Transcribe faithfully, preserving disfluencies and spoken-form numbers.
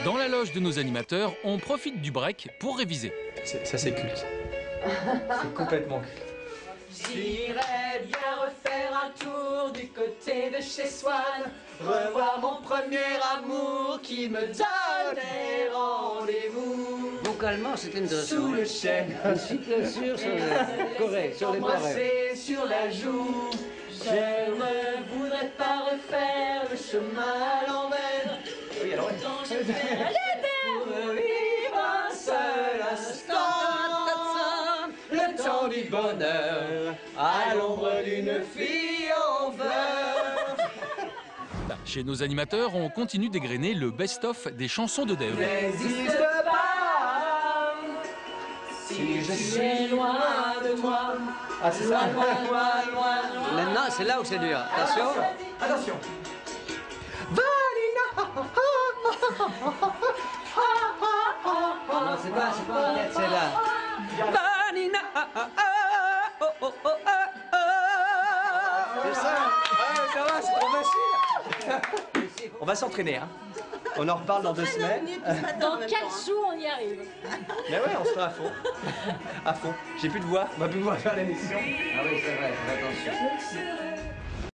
Dans la loge de nos animateurs, on profite du break pour réviser. Ça, c'est culte. C'est complètement culte. J'irais bien refaire un tour du côté de chez Swann, revoir mon premier amour qui me donnait rendez-vous. Vocalement, c'était une dressure. Sous le chêne, Une cyclosure sur le corée, sur les barrettes. embrasser sur la joue. Je ne voudrais pas refaire le chemin à l'envers. Oui, alors, Tant je perds pour vivre un seul instant. Le temps du bonheur, à l'ombre d'une fille en fleurs. Chez nos animateurs, on continue d'égrener le best-of des chansons de Dave. N'hésite pas, si je suis loin de toi. ah, c'est ça. Loin, loin, loin, loin. Maintenant, c'est là où c'est dur. Attention. Attention. Non, c'est pas, c'est pas peut-être c'est là. Vanina. Oh, oh, oh, oh, oh. C'est ça. Ouais, ça va, c'est trop facile. On va s'entraîner, hein. On en reparle dans deux semaines. Dans quatre jours, on y arrive. Mais ouais, on sera à fond. À fond. J'ai plus de voix. On va plus pouvoir faire l'émission. Ah oui, c'est vrai, fais attention.